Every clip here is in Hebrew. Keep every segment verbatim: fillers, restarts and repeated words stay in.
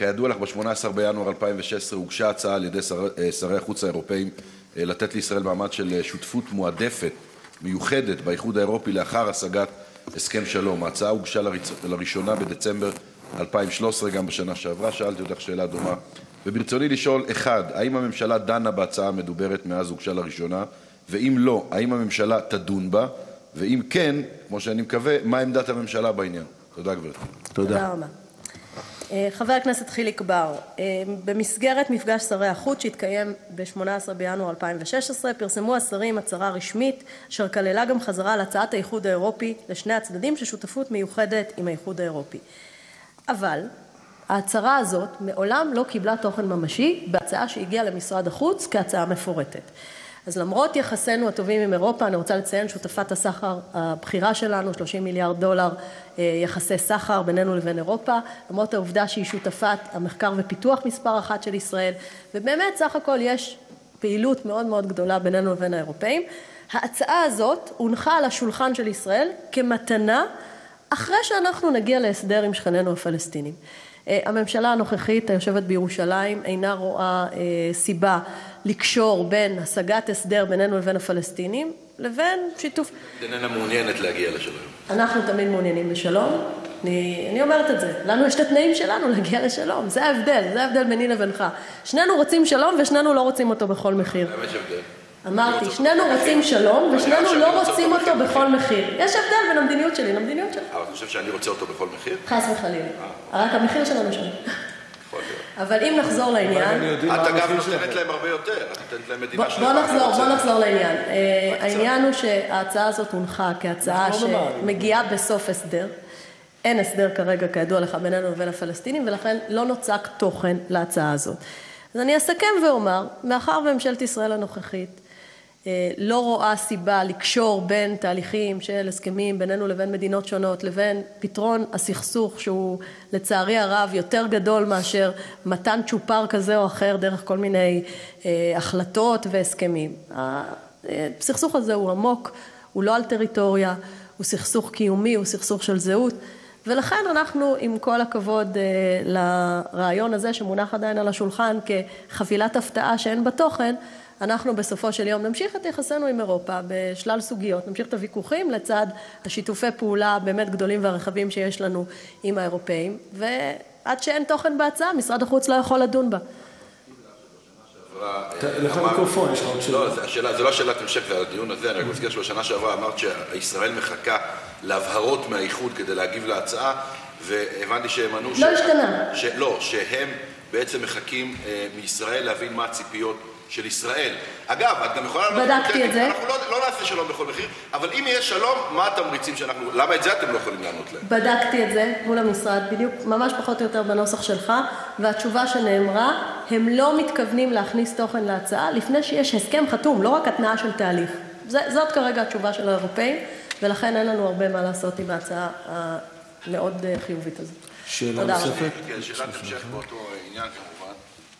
כידוע לך, ב-שמונה עשר בינואר אלפיים ושש עשרה הוגשה הצעה על ידי שר, שרי החוץ האירופאים לתת לישראל מעמד של שותפות מועדפת מיוחדת באיחוד האירופי לאחר השגת הסכם שלום. ההצעה הוגשה לראשונה בדצמבר אלפיים ושלוש עשרה, גם בשנה שעברה. שאלתי אותך שאלה דומה, וברצוני לשאול: אחד, האם הממשלה דנה בהצעה המדוברת מאז הוגשה לראשונה? ואם לא, האם הממשלה תדון בה? ואם כן, כמו שאני מקווה, מה עמדת הממשלה בעניין? תודה, גברתי. תודה רבה. חבר הכנסת חיליק בר, במסגרת מפגש שרי החוץ שהתקיים ב-שמונה עשר בינואר אלפיים ושש עשרה פרסמו השרים הצהרה רשמית אשר כללה גם חזרה על הצעת האיחוד האירופי לשני הצדדים של שותפות מיוחדת עם האיחוד האירופי. אבל ההצהרה הזאת מעולם לא קיבלה תוכן ממשי בהצעה שהגיעה למשרד החוץ כהצעה מפורטת. אז למרות יחסינו הטובים עם אירופה, אני רוצה לציין שותפת הסחר הבחירה שלנו, שלושים מיליארד דולר יחסי סחר בינינו לבין אירופה, למרות העובדה שהיא שותפת המחקר ופיתוח מספר אחת של ישראל, ובאמת סך הכל יש פעילות מאוד מאוד גדולה בינינו לבין האירופאים. ההצעה הזאת הונחה על השולחן של ישראל כמתנה אחרי שאנחנו נגיע להסדר עם שכנינו הפלסטינים. הממשלה הנוכחית היושבת בירושלים אינה רואה סיבה לקשור בין השגת הסדר בינינו לבין הפלסטינים לבין שיתוף. איננה מעוניינת להגיע לשלום. אנחנו תמיד מעוניינים לשלום. אני, אני אומרת את זה. לנו יש את התנאים שלנו להגיע לשלום. זה ההבדל, זה ההבדל ביני לבינך. שנינו רוצים שלום ושנינו לא רוצים אותו בכל מחיר. למה יש הבדל? אמרתי, שנינו רוצים שלום ושנינו לא רוצים אותו בכל מחיר. יש הבדל בין המדיניות שלי למדיניות שלך. אבל אתה חושב שאני רוצה אותו בכל מחיר? חס וחלילה. רק המחיר שלנו שונה. אבל אם נחזור לעניין... את אגב נותנת להם הרבה יותר, את נותנת להם מדינה שלמה. בוא נחזור, בוא נחזור לעניין. העניין הוא שההצעה הזאת הונחה כהצעה שמגיעה בסוף הסדר. אין הסדר כרגע כידוע לך בינינו לבין הפלסטינים, ולכן לא נוצק תוכן להצעה הזאת. אז אני אסכם ואומר, מאחר וממשלת ישראל הנוכחית לא רואה סיבה לקשור בין תהליכים של הסכמים בינינו לבין מדינות שונות לבין פתרון הסכסוך שהוא לצערי הרב יותר גדול מאשר מתן צ'ופר כזה או אחר דרך כל מיני אה, החלטות והסכמים. הסכסוך הזה הוא עמוק, הוא לא על טריטוריה, הוא סכסוך קיומי, הוא סכסוך של זהות, ולכן אנחנו עם כל הכבוד אה, לרעיון הזה שמונח עדיין על השולחן כחבילת הפתעה שאין בתוכן, אנחנו בסופו של יום נמשיך את יחסינו עם אירופה בשלל סוגיות, נמשיך את הוויכוחים לצד השיתופי פעולה באמת גדולים והרחבים שיש לנו עם האירופאים, ועד שאין תוכן בהצעה, משרד החוץ לא יכול לדון בה. לך מיקרופון, יש לך עוד שאלה. לא, זה לא שאלת המשך לדיון הזה, אני רק מזכיר שבשנה שעברה אמרת שישראל מחכה להבהרות מהאיחוד כדי להגיב להצעה, והבנתי שהם ענו... לא השתנה. לא, שהם בעצם מחכים מישראל להבין מה הציפיות של ישראל. אגב, את גם יכולה... בדקתי את זה. אנחנו לא, לא נעשה שלום בכל מחיר, אבל אם יהיה שלום, מה התמריצים שאנחנו... למה את זה אתם לא יכולים לענות להם? בדקתי את זה מול המשרד, בדיוק, ממש פחות או יותר בנוסח שלך, והתשובה שנאמרה, הם לא מתכוונים להכניס תוכן להצעה לפני שיש הסכם חתום, לא רק התנאה של תהליך. זה, זאת כרגע התשובה של האירופאים, ולכן אין לנו הרבה מה לעשות עם ההצעה המאוד חיובית הזאת. שאלה נוספת? כן, שאלת המשך באותו עניין כמובן.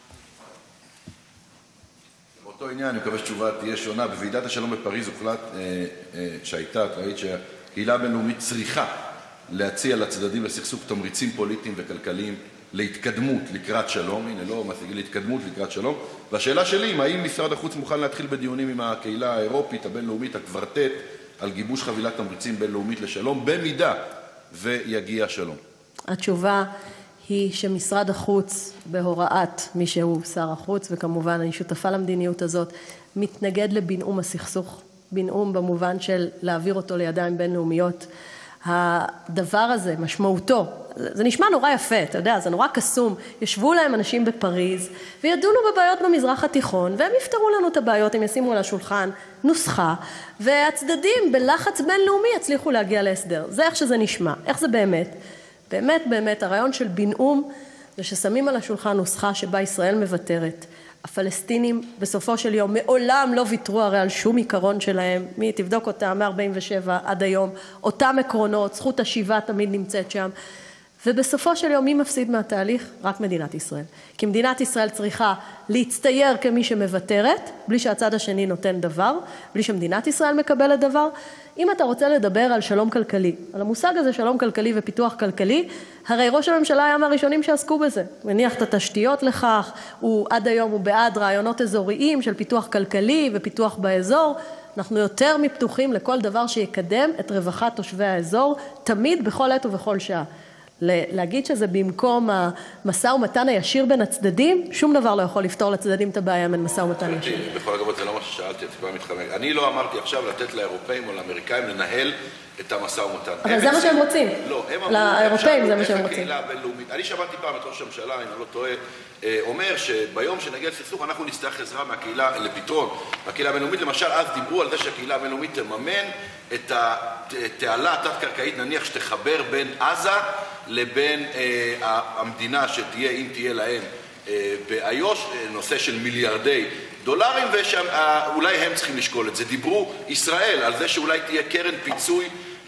באותו עניין, אני מקווה שתשובה תהיה שונה. בוועידת השלום בפריז הוחלט שהייתה, את ראית שהקהילה הבינלאומית צריכה להציע לצדדים לסכסוך תמריצים פוליטיים וכלכליים להתקדמות לקראת שלום. הנה, לא משיגים להתקדמות לקראת שלום. והשאלה שלי, האם משרד החוץ מוכן להתחיל בדיונים עם הקהילה האירופית, הבינלאומית, הקוורטט, על גיבוש חבילת תמריצים בינלאומית לשלום, במידה ויגיע שלום? התשובה היא שמשרד החוץ, בהוראת מי שהוא שר החוץ, וכמובן אני שותפה למדיניות הזאת, מתנגד לבנאום הסכסוך, בנאום במובן של להעביר אותו לידיים בינלאומיות. הדבר הזה, משמעותו, זה נשמע נורא יפה, אתה יודע, זה נורא קסום. ישבו להם אנשים בפריז וידונו בבעיות במזרח התיכון, והם יפתרו לנו את הבעיות, הם ישימו על השולחן נוסחה, והצדדים בלחץ בינלאומי יצליחו להגיע להסדר. זה איך שזה נשמע. איך זה באמת? באמת, באמת, הרעיון של בנאום זה ששמים על השולחן נוסחה שבה ישראל מוותרת. הפלסטינים בסופו של יום מעולם לא ויתרו הרי על שום עיקרון שלהם, מי תבדוק אותם מ-ארבעים ושבע עד היום, אותם עקרונות, זכות השיבה תמיד נמצאת שם, ובסופו של יום מי מפסיד מהתהליך? רק מדינת ישראל. כי מדינת ישראל צריכה להצטייר כמי שמוותרת, בלי שהצד השני נותן דבר, בלי שמדינת ישראל מקבלת דבר. אם אתה רוצה לדבר על שלום כלכלי, על המושג הזה שלום כלכלי ופיתוח כלכלי, הרי ראש הממשלה היה מהראשונים שעסקו בזה. מניח את התשתיות לכך, הוא עד היום הוא בעד רעיונות אזוריים של פיתוח כלכלי ופיתוח באזור. אנחנו יותר מפתוחים לכל דבר שיקדם את רווחת תושבי האזור, תמיד בכל עת ובכל שעה. להגיד שזה במקום המשא ומתן הישיר בין הצדדים, שום דבר לא יכול לפתור לצדדים את הבעיה בין משא ומתן ישיר. בכל אגבות זה לא מה ששאלתי, את כבר מתחמק. אני לא אמרתי עכשיו לתת לאירופאים או לאמריקאים לנהל את המשא ומתן. אבל זה מה שהם רוצים. לא, הם אמרו, לאירופאים זה מה שהם רוצים. אני שמעתי פעם את ראש הממשלה, אם אני לא טועה, אומר שביום שנגיע לסכסוך אנחנו נצטרך עזרה מהקהילה לפתרון. מהקהילה הבינלאומית, למשל, אז דיברו על זה שהקהילה הבינלאומית תממן את התעלה התת-קרקעית, נניח שתחבר בין עזה לבין המדינה שתהיה, אם תהיה להם באיו"ש, נושא של מיליארדי דולרים, ואולי הם צריכים לשקול את זה. דיברו ישראל על זה שאולי תהיה קרן פיצוי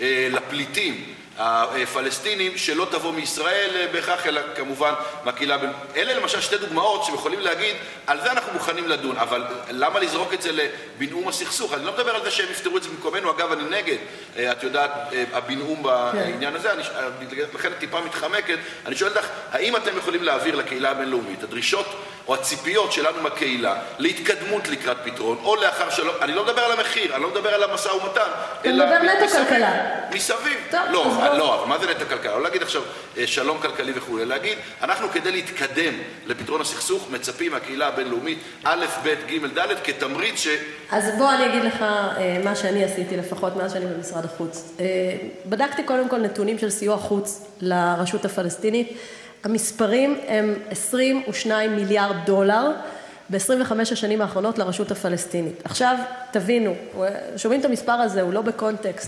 לפליטים הפלסטינים שלא תבוא מישראל בהכרח, אלא כמובן מהקהילה. אלה למשל שתי דוגמאות שיכולים להגיד, על זה אנחנו מוכנים לדון, אבל למה לזרוק את זה לבינאום הסכסוך? אני לא מדבר על זה שהם יפתרו את זה במקומנו, אגב אני נגד, את יודעת, הבינאום בעניין הזה, לכן טיפה מתחמקת. אני שואל לך, האם אתם יכולים להעביר לקהילה הבינלאומית הדרישות או הציפיות שלנו מהקהילה להתקדמות לקראת פתרון, או לאחר שלא, אני לא מדבר על המחיר, אני לא מדבר על המשא ומתן, אלא מסביב. מסביב. לא, לא, מה זה נטע כלכלה? לא להגיד עכשיו שלום כלכלי וכו', להגיד, אנחנו כדי להתקדם לפתרון הסכסוך, מצפים מהקהילה הבינלאומית א', ב', ג', ד', כתמריץ ש... אז בוא אני אגיד לך מה שאני עשיתי, לפחות מאז שאני במשרד החוץ. בדקתי קודם כל נתונים של סיוע חוץ לרשות הפלסטינית. המספרים הם עשרים ושניים מיליארד דולר ב-עשרים וחמש השנים האחרונות לרשות הפלסטינית. עכשיו, תבינו, שומעים את המספר הזה, הוא לא בקונטקסט.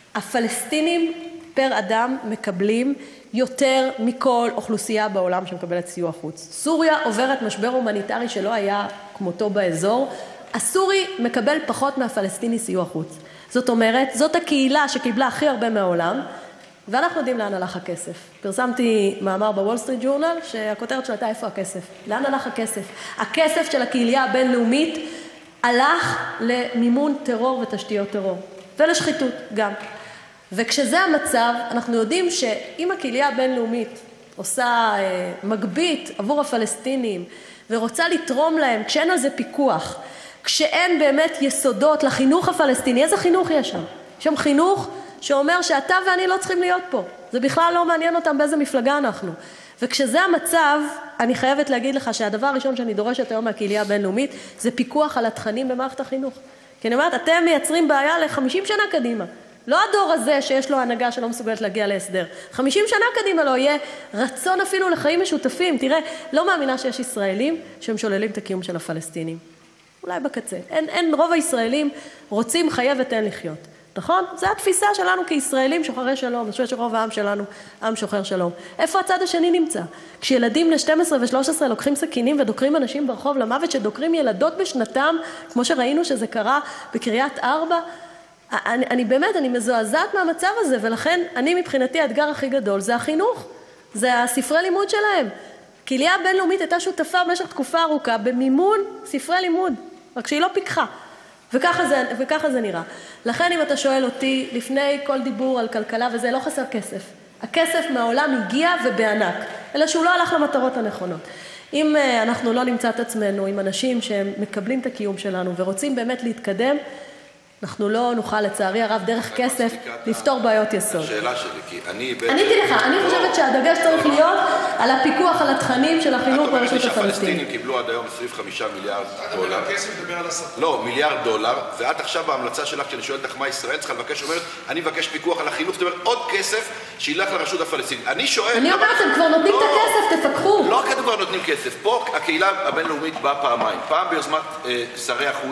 הפלסטינים פר אדם מקבלים יותר מכל אוכלוסייה בעולם שמקבלת סיוע חוץ. סוריה עוברת משבר הומניטרי שלא היה כמותו באזור. הסורי מקבל פחות מהפלסטיני סיוע חוץ. זאת אומרת, זאת הקהילה שקיבלה הכי הרבה מהעולם, ואנחנו יודעים לאן הלך הכסף. פרסמתי מאמר בוול סטריט ג'ורנל שהכותרת שלו הייתה איפה הכסף. לאן הלך הכסף? הכסף של הקהילה הבינלאומית הלך למימון טרור ותשתיות טרור, ולשחיתות גם. וכשזה המצב, אנחנו יודעים שאם הקהילה הבינלאומית עושה מגבית עבור הפלסטינים ורוצה לתרום להם, כשאין על זה פיקוח, כשאין באמת יסודות לחינוך הפלסטיני, איזה חינוך יש שם? יש שם חינוך שאומר שאתה ואני לא צריכים להיות פה. זה בכלל לא מעניין אותם באיזה מפלגה אנחנו. וכשזה המצב, אני חייבת להגיד לך שהדבר הראשון שאני דורשת היום מהקהילה הבינלאומית, זה פיקוח על התכנים במערכת החינוך. כי אני אומרת, אתם מייצרים בעיה ל-חמישים שנה קדימה. לא הדור הזה שיש לו הנהגה שלא מסוגלת להגיע להסדר. חמישים שנה קדימה לא יהיה רצון אפילו לחיים משותפים. תראה, לא מאמינה שיש ישראלים שהם שוללים את הקיום של הפלסטינים. אולי בקצה. אין, אין, רוב הישראלים רוצים חיה ותן לחיות. נכון? זו התפיסה שלנו כישראלים שוחרי שלום. אני חושבת שרוב העם שלנו, עם שוחר שלום. איפה הצד השני נמצא? כשילדים ל-שתים עשרה ו-שלוש עשרה לוקחים סכינים ודוקרים אנשים ברחוב למוות, שדוקרים ילדות בשנתם, כמו שראינו שזה קרה בקריית ארבע, אני, אני באמת, אני מזועזעת מהמצב הזה, ולכן אני מבחינתי האתגר הכי גדול זה החינוך, זה הספרי לימוד שלהם. קהילה הבינלאומית הייתה שותפה במשך תקופה ארוכה במימון ספרי לימוד, רק שהיא לא פיקחה. וככה זה, וככה זה נראה. לכן אם אתה שואל אותי, לפני כל דיבור על כלכלה, וזה לא חסר כסף. הכסף מהעולם הגיע ובענק, אלא שהוא לא הלך למטרות הנכונות. אם אנחנו לא נמצא את עצמנו עם אנשים שהם מקבלים את הקיום שלנו ורוצים באמת להתקדם, אנחנו לא נוכל לצערי הרב דרך כסף לפתור בעיות יסוד. השאלה שלי, כי אני... עניתי לך, אני חושבת שהדגש צריך להיות על הפיקוח על התכנים של החינוך ברשות הפלסטינית. שהפלסטינים קיבלו עד היום עשרים וחמישה מיליארד דולר. לא, מיליארד דולר, ואת עכשיו בהמלצה שלך, כשאני שואל אותך מה ישראל צריכה לבקש, אומרת, אני מבקש פיקוח על החינוך, זאת אומרת, עוד כסף שילך לרשות הפלסטינית. אני שואל... אני אומרת, הם כבר נותנים את הכסף, תפקחו. לא רק כבר נותנים כסף. פה הקהילה הבינלאומית באה פעמיים. פעם ביוזמת שרי החוץ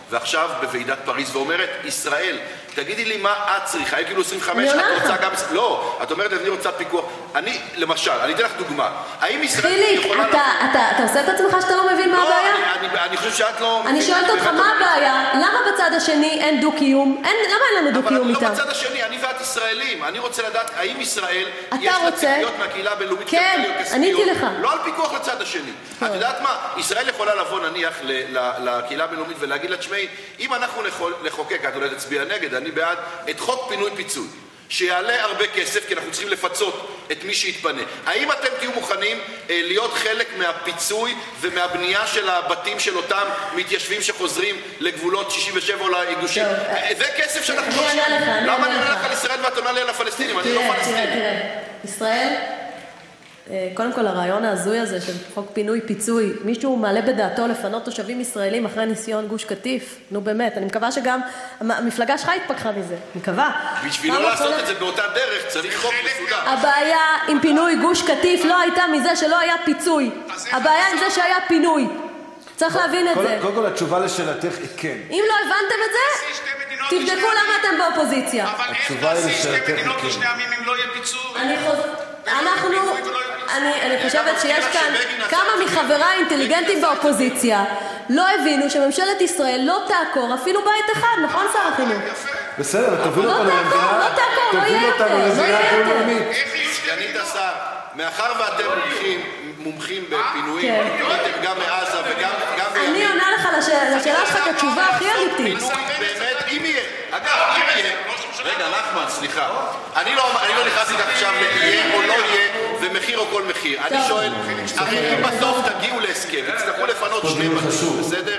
ועכשיו בוועידת פריז ואומרת, ישראל, תגידי לי מה את צריכה, כאילו עשרים וחמש, את רוצה גם... לא, את אומרת, אני רוצה פיקוח. אני, למשל, אני אתן לך דוגמה. האם ישראל יכולה... חיליק, אתה עושה את עצמך שאתה לא מבין מה הבעיה? לא, אני חושב שאת לא... אני שואלת אותך מה הבעיה, למה בצד השני אין דו-קיום? למה אין לנו דו-קיום איתם? אבל לא בצד השני, אני ואת ישראלים. אני רוצה לדעת, האם ישראל יש לה ציפיות מהקהילה הבינלאומית כן, עניתי לך. לא על פיקוח לצד השני. את יודעת מה? ישראל יכולה לבוא נניח לקהילה הבינלאומית ולהגיד לה, תשמעי, אם אנחנו נחוקק, את אולי תצביע נגד, אני בעד את חוק פינוי פיצוי, שיעלה הרבה כסף, כי אנחנו צריכים לפצות את מי שיתפנה. האם אתם תהיו מוכנים אה, להיות חלק מהפיצוי ומהבנייה של הבתים של אותם מתיישבים שחוזרים לגבולות שישים ושבע או ליגושים? זה כסף שאנחנו לא חושבים. למה אני אומר לך על ישראל ואת עונה לי על הפלסטינים? אני לא פלסטיני. תראה, תראה. ישראל... קודם כל הרעיון ההזוי הזה של חוק פינוי פיצוי, מישהו מעלה בדעתו לפנות תושבים ישראלים אחרי ניסיון גוש קטיף? נו באמת, אני מקווה שגם המפלגה שלך התפכחה מזה, אני מקווה. בשביל לא לעשות את זה באותה דרך צריך חוק מסודר. הבעיה עם פינוי גוש קטיף לא הייתה מזה שלא היה פיצוי, הבעיה עם זה שהיה פינוי. צריך להבין את זה. קודם כל התשובה לשאלתך היא כן. אם לא הבנתם את זה, תבדקו למה אתם באופוזיציה. אבל איך נעשי שתי מדינות לשני עמים אם לא יהיה פיצוי? אנחנו, אני, אני חושבת שיש כאן כמה מחבריי האינטליגנטים באופוזיציה לא הבינו שממשלת ישראל לא תעקור אפילו בית אחד, נכון שר החינוך? בסדר, תובילו אותנו למדינה, לא תעקור, לא יהיה יותר, לא יהיה יותר. סגנית השר, מאחר ואתם מומחים בפינויים, פינויים גם מעזה וגם בימים. אני עונה לך לשאלה שלך כתשובה הכי אמיתית. באמת, אם יהיה, אגב, אם יהיה, רגע, נחמן, סליחה. אני לא נכנסתי עכשיו ליהיה או לא יהיה, ומחיר או כל מחיר. אני שואל, הרי אם בסוף תגיעו להסכם, תצטרכו לפנות שני בתים, בסדר?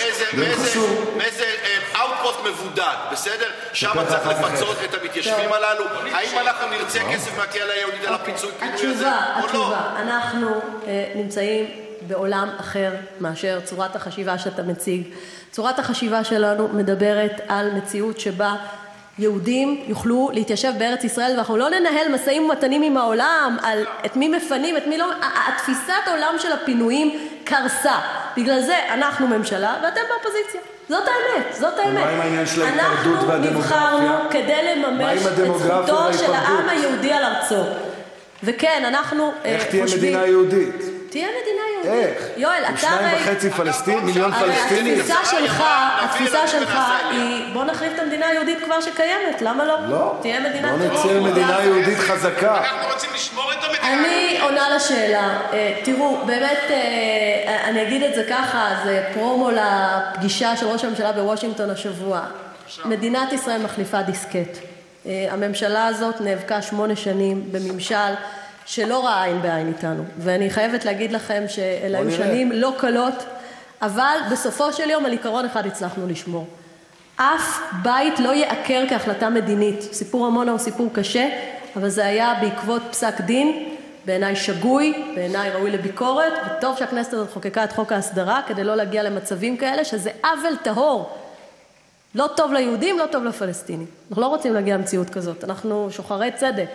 מאיזה אאוטפוסט מבודד, בסדר? שם צריך לפצות את המתיישבים הללו. האם אנחנו נרצה כסף מהקהילה היהודית על הפיצוי פינוי הזה, או לא? התשובה, אנחנו נמצאים בעולם אחר מאשר צורת החשיבה שאתה מציג. צורת החשיבה שלנו מדברת על מציאות שבה יהודים יוכלו להתיישב בארץ ישראל, ואנחנו לא ננהל משאים ומתנים עם העולם על את מי מפנים, את מי לא... התפיסת העולם של הפינויים קרסה. בגלל זה אנחנו ממשלה ואתם באופוזיציה. זאת האמת, זאת האמת. מה עם העניין של ההיפרדות והדמוגרפיה? אנחנו נבחרנו כדי לממש את זכותו של העם היהודי על ארצו. וכן, אנחנו חושבים... איך תהיה מדינה יהודית? תהיה מדינה יהודית. איך? יואל, אתה הרי... שניים וחצי פלסטין, מיליון פלסטינים. התפיסה שלך, התפיסה שלך היא, בוא נחליף את המדינה היהודית כבר שקיימת, למה לא? לא. תהיה מדינה... בוא נצא מדינה יהודית חזקה. אנחנו רוצים לשמור את המדינה. אני עונה לשאלה. תראו, באמת, אני אגיד את זה ככה, זה פרומו לפגישה של ראש הממשלה בוושינגטון השבוע. מדינת ישראל מחליפה דיסקט. הממשלה הזאת נאבקה שמונה שנים בממשל שלא ראה עין בעין איתנו, ואני חייבת להגיד לכם שאלה היו שנים לא קלות, אבל בסופו של יום על עיקרון אחד הצלחנו לשמור. אף בית לא יעקר כהחלטה מדינית. סיפור עמונה הוא סיפור קשה, אבל זה היה בעקבות פסק דין, בעיניי שגוי, בעיניי ראוי לביקורת, וטוב שהכנסת הזאת חוקקה את חוק ההסדרה, כדי לא להגיע למצבים כאלה, שזה עוול טהור. לא טוב ליהודים, לא טוב לפלסטינים. אנחנו לא רוצים להגיע למציאות כזאת, אנחנו שוחרי צדק.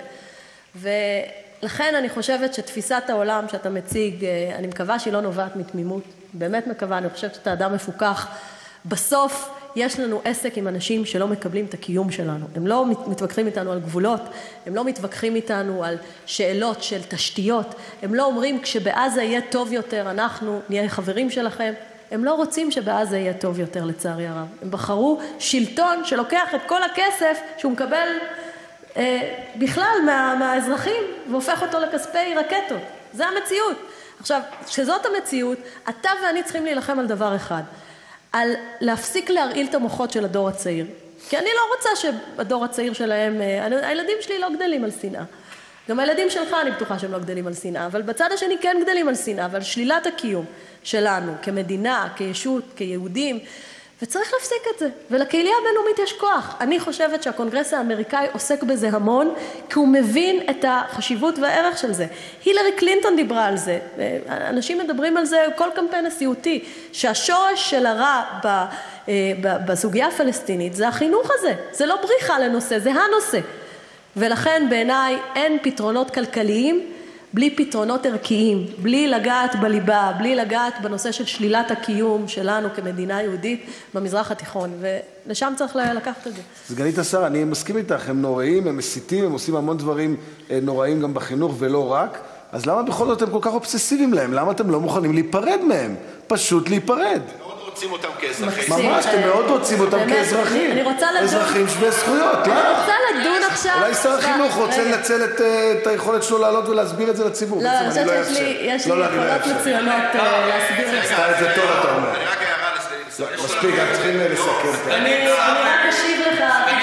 ולכן אני חושבת שתפיסת העולם שאתה מציג, אני מקווה שהיא לא נובעת מתמימות, באמת מקווה, אני חושבת שאתה אדם מפוקח. בסוף יש לנו עסק עם אנשים שלא מקבלים את הקיום שלנו. הם לא מתווכחים איתנו על גבולות, הם לא מתווכחים איתנו על שאלות של תשתיות, הם לא אומרים כשבעזה יהיה טוב יותר, אנחנו נהיה חברים שלכם. הם לא רוצים שבעזה יהיה טוב יותר, לצערי הרב. הם בחרו שלטון שלוקח את כל הכסף שהוא מקבל אה, בכלל מה, מהאזרחים, והופך אותו לכספי רקטות. זה המציאות. עכשיו, כשזאת המציאות, אתה ואני צריכים להילחם על דבר אחד, על להפסיק להרעיל את המוחות של הדור הצעיר. כי אני לא רוצה שהדור הצעיר שלהם, אה, הילדים שלי לא גדלים על שנאה. גם הילדים שלך אני בטוחה שהם לא גדלים על שנאה, אבל בצד השני כן גדלים על שנאה, ועל שלילת הקיום שלנו כמדינה, כישות, כיהודים, וצריך להפסיק את זה. ולקהילה הבינלאומית יש כוח. אני חושבת שהקונגרס האמריקאי עוסק בזה המון, כי הוא מבין את החשיבות והערך של זה. הילרי קלינטון דיברה על זה, אנשים מדברים על זה כל קמפיין נשיאותי, שהשורש של הרע ב, בסוגיה הפלסטינית זה החינוך הזה, זה לא בריחה לנושא, זה הנושא. ולכן בעיניי אין פתרונות כלכליים בלי פתרונות ערכיים, בלי לגעת בליבה, בלי לגעת בנושא של שלילת הקיום שלנו כמדינה יהודית במזרח התיכון, ולשם צריך לקחת את זה. סגנית השר, אני מסכים איתך, הם נוראים, הם מסיתים, הם עושים המון דברים נוראים גם בחינוך ולא רק, אז למה בכל זאת אתם כל כך אובססיביים להם? למה אתם לא מוכנים להיפרד מהם? פשוט להיפרד. מאוד רוצים אותם כאזרחים. ממש, אתם מאוד רוצים אותם כאזרחים. אני רוצה לדון. אזרחים שווי זכויות, אני רוצה לדון עכשיו. אולי שר החינוך רוצה לנצל את היכולת שלו לעלות ולהסביר את זה לציבור. לא, אני חושבת שיש לי יכולות מצוינות להסביר לך. עשתה את זה טוב, אתה אומר. אני רק הערה לסגנית. מספיק, אנחנו צריכים לסכם. אני רק אשיב לך.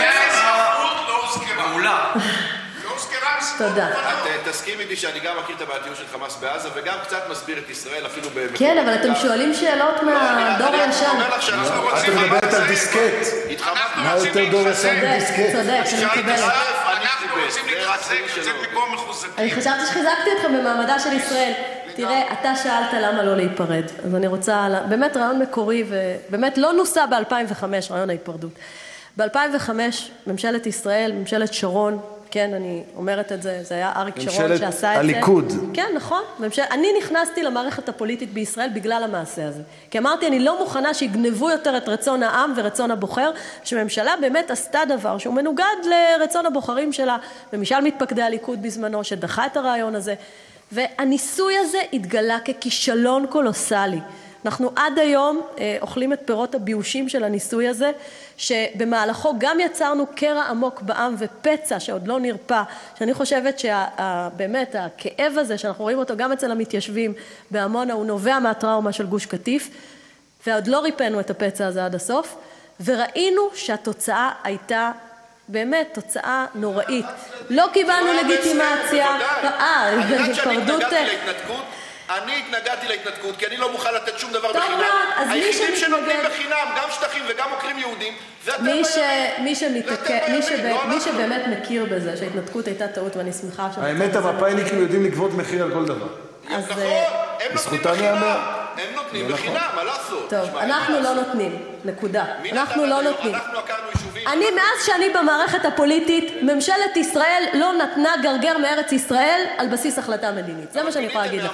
האזרחות לא הוזכרה. מעולה. לא הוזכרה מסיבות. תודה. את תסכים איתי שאני גם מכיר את הבעייתיות של חמאס בעזה וגם קצת מסביר את ישראל אפילו במקום. כן, אבל אתם שואלים שאלות מהדור הישן. אני אומר לך שאנחנו רוצים... את מדברת על דיסקט. מה יותר דור ישן מדיסקט? צודק, אני מקבלת. אנחנו רוצים להתחזק, לצאת מפה מחוזקים. אני חשבתי שחיזקתי אתכם במעמדה של ישראל. תראה, אתה שאלת למה לא להיפרד. אז אני רוצה, באמת רעיון מקורי, ובאמת לא נוסה ב-אלפיים וחמש, רעיון ההיפרדות. ב-אלפיים וחמש, ממשלת ישראל, ממשלת שרון, כן, אני אומרת את זה, זה היה אריק שרון שעשה את זה. ממשלת הליכוד. כן, נכון. ממשל... אני נכנסתי למערכת הפוליטית בישראל בגלל המעשה הזה. כי אמרתי, אני לא מוכנה שיגנבו יותר את רצון העם ורצון הבוחר, שממשלה באמת עשתה דבר שהוא מנוגד לרצון הבוחרים שלה, ומשל מתפקדי הליכוד בזמנו, שדחה את הרעיון הזה. והניסוי הזה התגלה ככישלון קולוסלי. אנחנו עד היום אה, אוכלים את פירות הביושים של הניסוי הזה, שבמהלכו גם יצרנו קרע עמוק בעם ופצע שעוד לא נרפא, שאני חושבת שבאמת הכאב הזה שאנחנו רואים אותו גם אצל המתיישבים בעמונה, הוא נובע מהטראומה של גוש קטיף, ועוד לא ריפאנו את הפצע הזה עד הסוף, וראינו שהתוצאה הייתה באמת תוצאה נוראית. לא קיבלנו לגיטימציה. אה, היפרדות... אני התנגדתי להתנתקות, כי אני לא מוכן לתת שום דבר בחינם. היחידים שנותנים בחינם, גם שטחים וגם עוקרים יהודים, מי שבאמת מכיר בזה שההתנתקות הייתה טעות, ואני שמחה... האמת, המפאיניקים יודעים לגבות מחיר על כל דבר. נכון, הם נותנים בחינם. הם נותנים בחינם, מה לעשות? טוב, אנחנו לא נותנים, נקודה. אנחנו לא נותנים. אנחנו עקרנו יישובים. אני, מאז שאני במערכת הפוליטית, ממשלת ישראל לא נתנה גרגר מארץ ישראל על בסיס החלטה מדינית. זה מה שאני יכולה להגיד לך.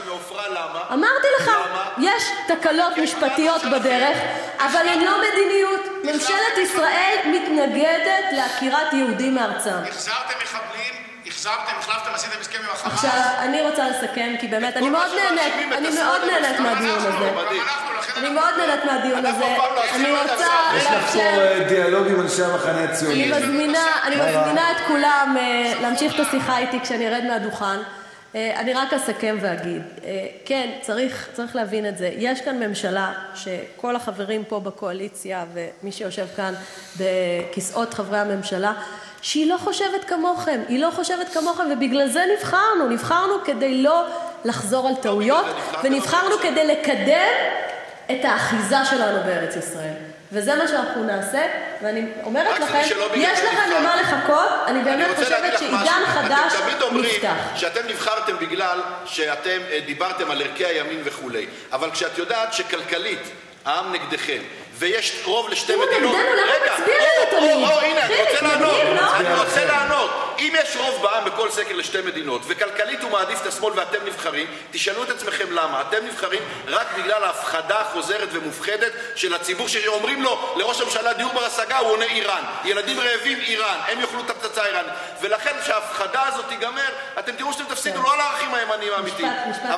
אמרתי לך, יש תקלות משפטיות בדרך, אבל הן לא מדיניות. ממשלת ישראל מתנגדת לעקירת יהודים מארצם. החזרתם מחבלים, החזרתם, החלפתם, עשיתם הסכם עם החמאס. עכשיו, אני רוצה לסכם, כי באמת, אני מאוד נהנית, אני מאוד נהנית מהדיון הזה. אני מאוד נהנית מהדיון הזה. אני רוצה יש לך פה דיאלוג עם אנשי המחנה הציוני. אני מזמינה את כולם להמשיך את השיחה איתי כשאני ארד מהדוכן. אני רק אסכם ואגיד, כן, צריך, צריך להבין את זה. יש כאן ממשלה שכל החברים פה בקואליציה ומי שיושב כאן בכיסאות חברי הממשלה, שהיא לא חושבת כמוכם, היא לא חושבת כמוכם, ובגלל זה נבחרנו. נבחרנו כדי לא לחזור על טעויות, ונבחרנו כדי לקדם את האחיזה שלנו בארץ ישראל. וזה מה שאנחנו נעשה, ואני אומרת לכם, יש לכם למה לחכות, אני באמת חושבת שעידן חדש נפתח. אתם תמיד אומרים שאתם נבחרתם בגלל שאתם דיברתם על ערכי הימין וכו', אבל כשאת יודעת שכלכלית העם נגדכם, ויש רוב לשתי מדינות... הוא נגדנו, למה מצביע לי תמיד? או, הנה, אני רוצה לענות. אני רוצה לענות. אם יש רוב בעם בכל סקר לשתי מדינות, וכלכלית הוא מעדיף את השמאל ואתם נבחרים, תשאלו את עצמכם למה. אתם נבחרים רק בגלל ההפחדה החוזרת ומופחדת של הציבור, שאומרים לו, לראש הממשלה דיור בר השגה, הוא עונה איראן. ילדים רעבים, איראן. הם יאכלו את הפצצה האיראנית. ולכן שההפחדה הזאת תיגמר, אתם תראו שאתם תפסידו לא על הערכים הימניים האמיתיים.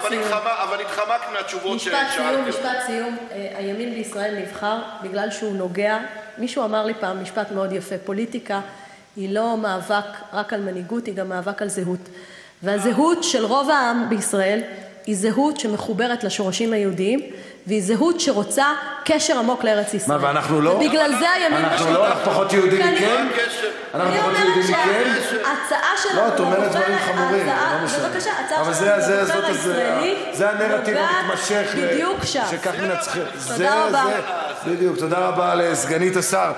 אבל התחמקת מהתשובות ששאלתם. משפט סיום. הימין בישראל נבחר בגלל שהוא נוגע, מישהו אמר לי פעם משפט מאוד יפה, פוליטיקה היא לא מאבק רק על מנהיגות, היא גם מאבק על זהות. והזהות של רוב העם בישראל היא זהות שמחוברת לשורשים היהודיים, והיא זהות שרוצה קשר עמוק לארץ ישראל. מה, ואנחנו לא? ובגלל זה הימין... אנחנו לא? אנחנו פחות יהודים מכם? אנחנו פחות יהודים מכם? ההצעה שלנו... לא, את אומרת דברים חמורים. בבקשה, ההצעה שלנו בבוחר הישראלי... זה הנרטיב המתמשך. בדיוק שם. שכך מנצחים. תודה רבה. בדיוק, תודה רבה לסגנית השר.